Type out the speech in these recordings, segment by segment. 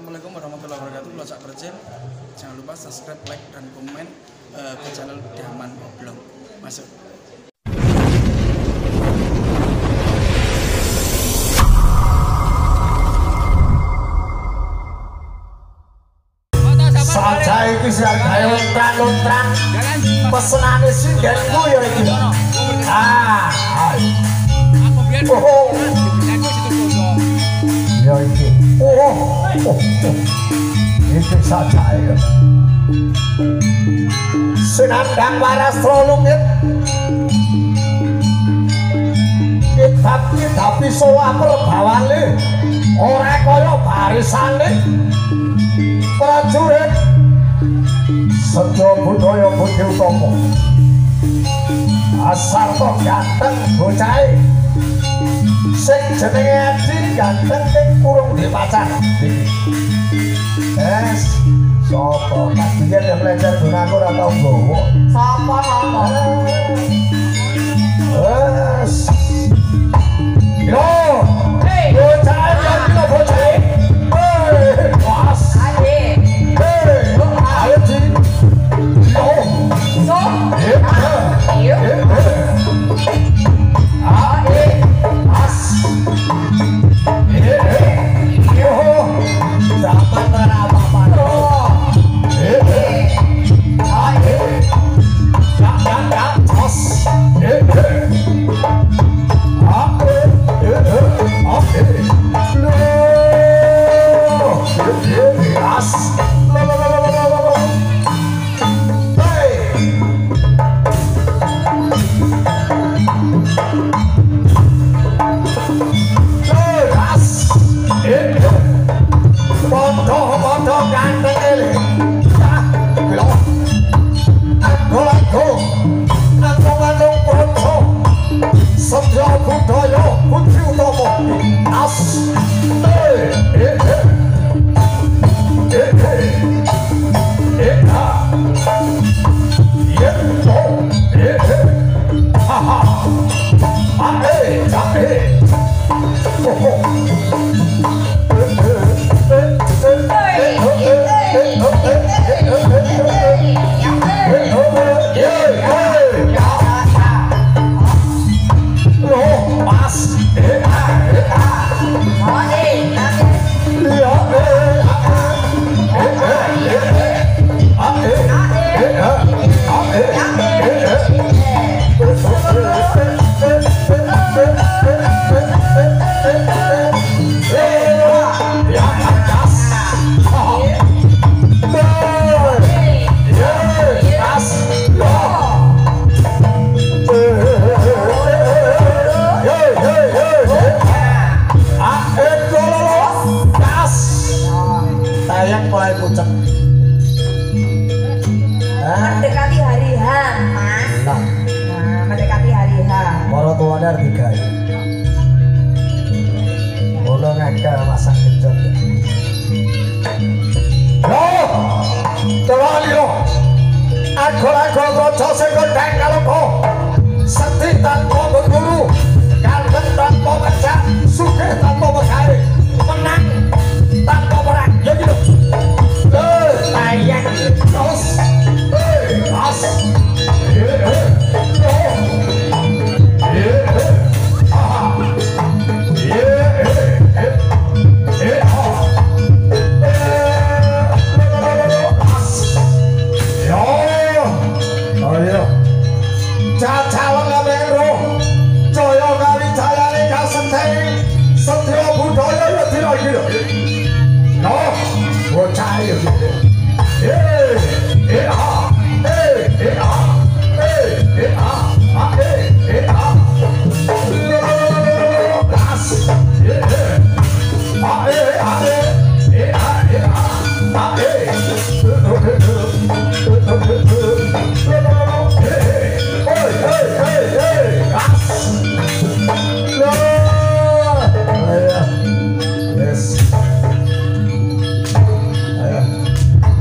Assalamualaikum warahmatullahi wabarakatuh. Locak Percil. Jangan lupa subscribe, like, dan komen ke channel Daman Oblong. Masuk. Saja iki sing gawe lontran-lontran. Pesenane sindengku ya iki. Ah. Aku biyen aku situ Bondo. Ya iki. Iki saja ya. Sinandang waras rolungit. Kitab-kitab iso perbawane ora kaya barisane prajurit Setyo Budaya Budi Utomo. Asal to ganteng bocahe sing jenenge Adi ganteng ning kurung dipacar. Sopo kadian yang belajar gunaku ora tau gowo. Sapa ngono? Yo, bocahe jangan bocahe. Pas. Ayo Ci. Yo. So. Ayo. As. Yo. Dapat apa-apa. Bodoh ganteng ele. Aku ngandung bronco. Setyo Budaya Budi Utomo. As. Mendekati hari H, Mas. Mendekati hari H. Para tuane arep digawe. Ora ngakal masak genjot. Loh! Tewali lo. Agol-agol raja sing kondang kalongko. Sedhi tanpa berguru, ganteng tanpa pecah, sugih tanpa pegawe, menang tanpa perang. Ya gitu. Tayang terus. As. Cacalon ngamero Jaya Kawijayane kasenteng Setyo Budaya ya dira-dira. No, bocah yo. Yes.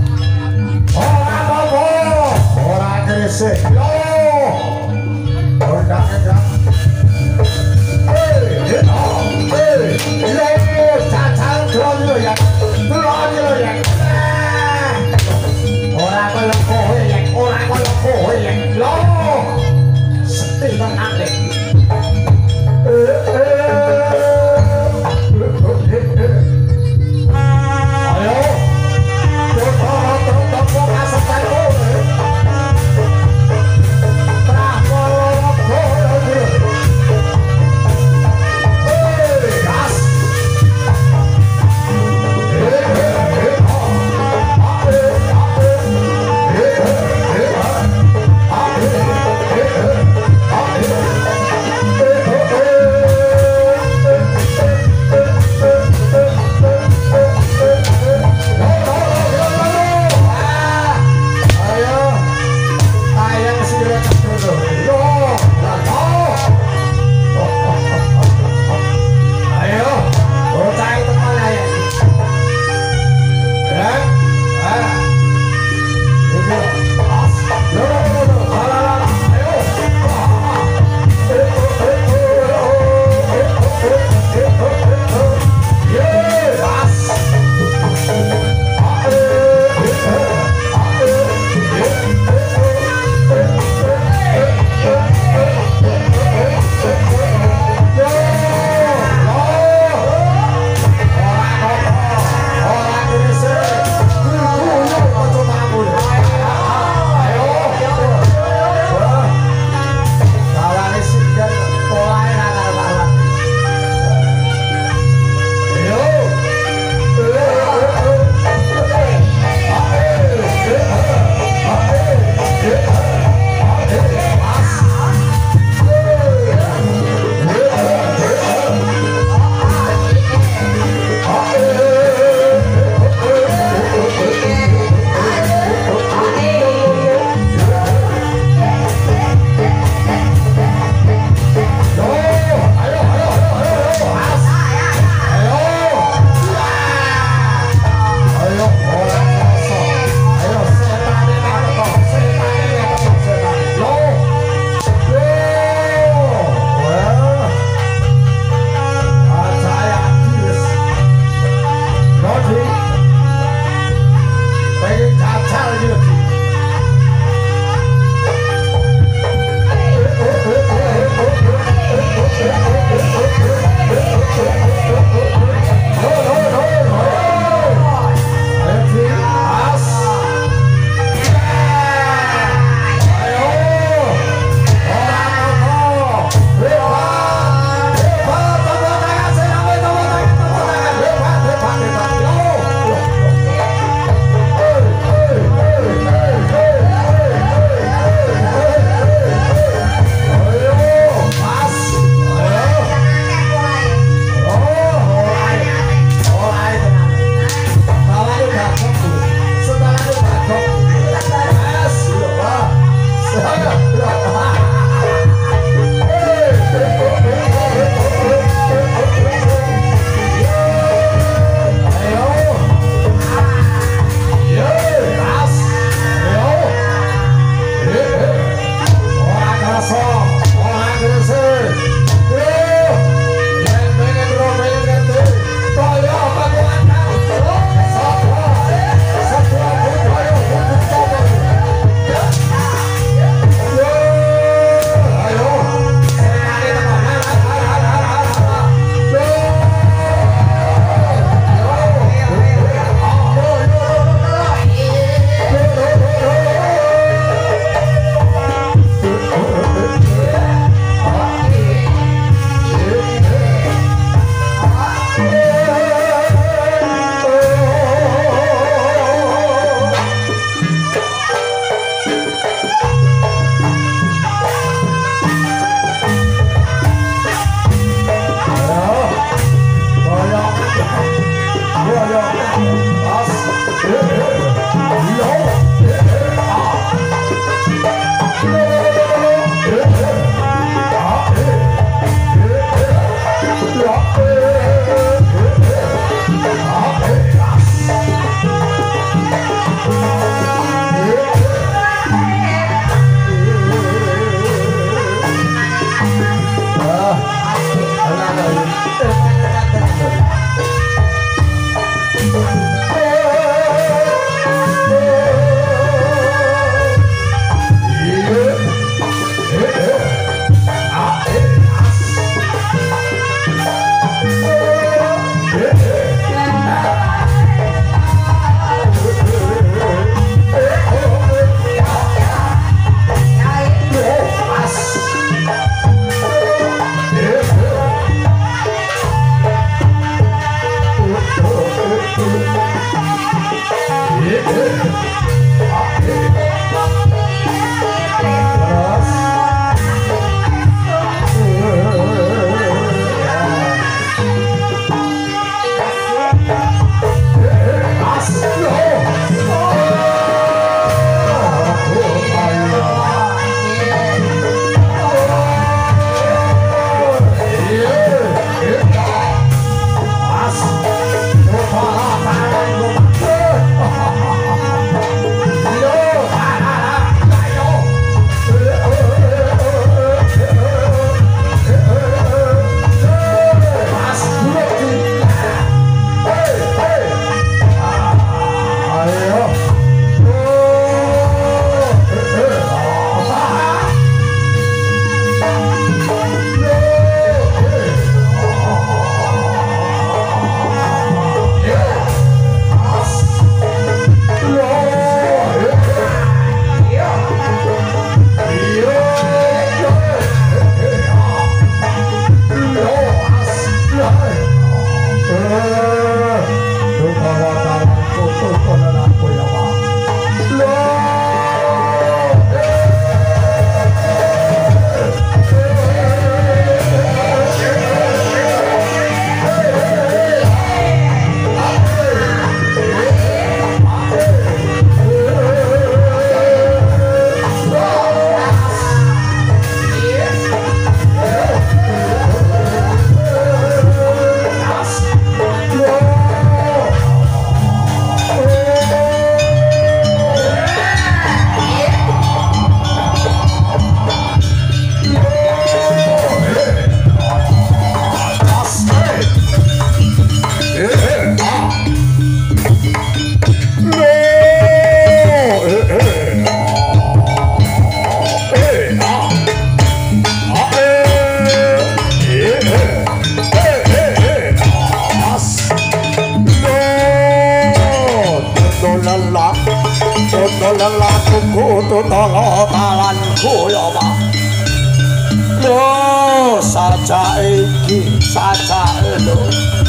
Saja iki saja elu